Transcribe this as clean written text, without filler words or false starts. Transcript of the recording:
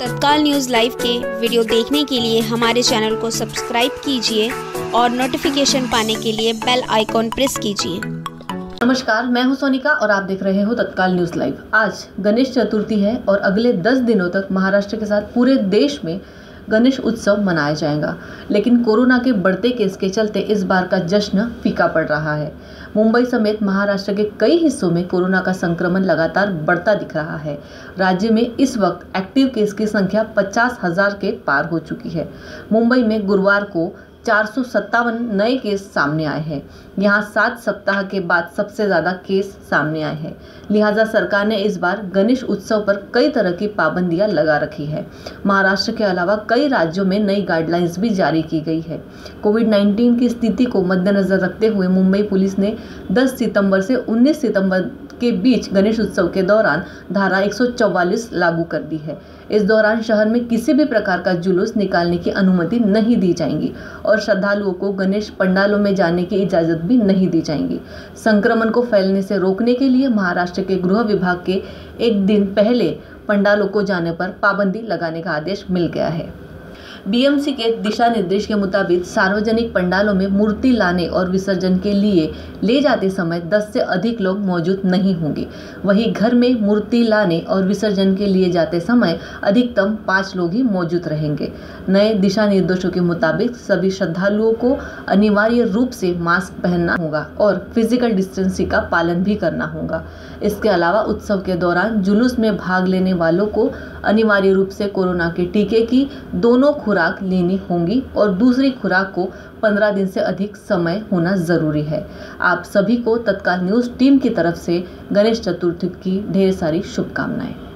तत्काल news live के video देखने के लिए हमारे चैनल को सब्सक्राइब कीजिए और नोटिफिकेशन पाने के लिए बेल आइकॉन प्रेस कीजिए। नमस्कार, मैं हूं सोनिका और आप देख रहे हो तत्काल न्यूज़ लाइव। आज गणेश चतुर्थी है और अगले 10 दिनों तक महाराष्ट्र के साथ पूरे देश में गणेश उत्सव मनाया जाएगा, लेकिन कोरोना के बढ़ते केस के चलते इस बार का जश्न फीका पड़ रहा है। मुंबई समेत महाराष्ट्र के कई हिस्सों में कोरोना का संक्रमण लगातार बढ़ता दिख रहा है। राज्य में इस वक्त एक्टिव केस की संख्या 50,000 के पार हो चुकी है। मुंबई में गुरुवार को 457 नए केस सामने आए हैं। यहाँ 7 सप्ताह के बाद सबसे ज़्यादा केस सामने आए हैं। लिहाजा सरकार ने इस बार गणेश उत्सव पर कई तरह की पाबंदियां लगा रखी है। महाराष्ट्र के अलावा कई राज्यों में नई गाइडलाइंस भी जारी की गई है। कोविड-19 की स्थिति को मद्देनजर रखते हुए मुंबई पुलिस ने 10 सितंबर से 19 सितंबर के बीच गणेश उत्सव के दौरान धारा 144 लागू कर दी है। इस दौरान शहर में किसी भी प्रकार का जुलूस निकालने की अनुमति नहीं दी जाएगी और श्रद्धालुओं को गणेश पंडालों में जाने की इजाजत भी नहीं दी जाएगी। संक्रमण को फैलने से रोकने के लिए महाराष्ट्र के गृह विभाग के एक दिन पहले पंडालों को जाने पर पाबंदी लगाने का आदेश मिल गया है। बीएमसी के दिशा निर्देश के मुताबिक सार्वजनिक पंडालों में मूर्ति लाने और विसर्जन के लिए ले जाते समय 10 से अधिक लोग मौजूद नहीं होंगे। वहीं घर में मूर्ति लाने और विसर्जन के लिए जाते समय अधिकतम 5 लोग ही मौजूद रहेंगे। नए दिशा निर्देशों के मुताबिक सभी श्रद्धालुओं को अनिवार्य रूप से मास्क पहनना होगा और फिजिकल डिस्टेंसिंग का पालन भी करना होगा। इसके अलावा उत्सव के दौरान जुलूस में भाग लेने वालों को अनिवार्य रूप से कोरोना के टीके की दोनों खुराक लेनी होंगी और दूसरी खुराक को 15 दिन से अधिक समय होना जरूरी है। आप सभी को तत्काल न्यूज़ टीम की तरफ से गणेश चतुर्थी की ढेर सारी शुभकामनाएं।